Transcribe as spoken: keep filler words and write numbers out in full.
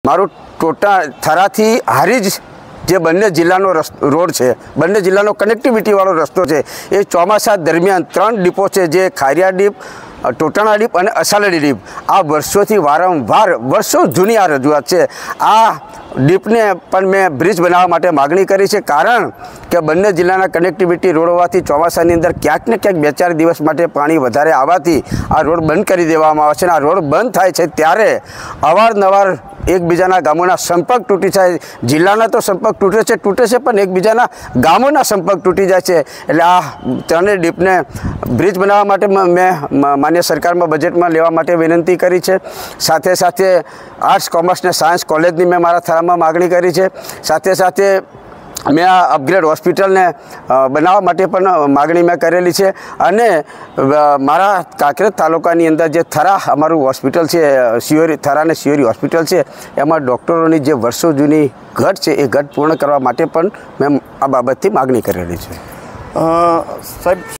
મારું ટોટા થરાથી હારીજ જે બંને જિલ્લાનો રોડ છે, બંને જિલ્લાનો કનેક્ટિવિટીવાળો રસ્તો છે, એ ચોમાસા દરમિયાન ત્રણ ડીપો છે, જે ખારિયા ડીપ, ટોટાણા ડીપ અને અસાલડી ડીપ, આ વર્ષોથી વારંવાર વર્ષો જૂની આ રજૂઆત છે. આ ડીપને પણ મેં બ્રિજ બનાવવા માટે માગણી કરી છે, કારણ કે બંને જિલ્લાના કનેક્ટિવિટી રોડ હોવાથી ચોમાસાની અંદર ક્યાંક ને ક્યાંક બે ચાર દિવસ માટે પાણી વધારે આવવાથી આ રોડ બંધ કરી દેવામાં આવે છે. અને આ રોડ બંધ થાય છે ત્યારે અવારનવાર એકબીજાના ગામોના સંપર્ક તૂટી જાય, જિલ્લાના તો સંપર્ક તૂટે છે તૂટે છે પણ એકબીજાના ગામોના સંપર્ક તૂટી જાય છે. એટલે આ ત્રણેય ડીપને બ્રિજ બનાવવા માટે મેં માન્ય સરકારમાં બજેટમાં લેવા માટે વિનંતી કરી છે. સાથે સાથે આર્ટ્સ, કોમર્સ ને સાયન્સ કોલેજની મેં મારા થરામાં માગણી કરી છે. સાથે સાથે મેં આ અપગ્રેડ હોસ્પિટલને બનાવવા માટે પણ માગણી મેં કરેલી છે. અને મારા કાંકરેજ તાલુકાની અંદર જે થરા અમારું હોસ્પિટલ છે, સિયોરી થરા અને સિયોરી હોસ્પિટલ છે, એમાં ડૉક્ટરોની જે વર્ષો જૂની ઘટ છે એ ઘટ પૂર્ણ કરવા માટે પણ મેં આ બાબતથી માગણી કરેલી છે. સાહેબ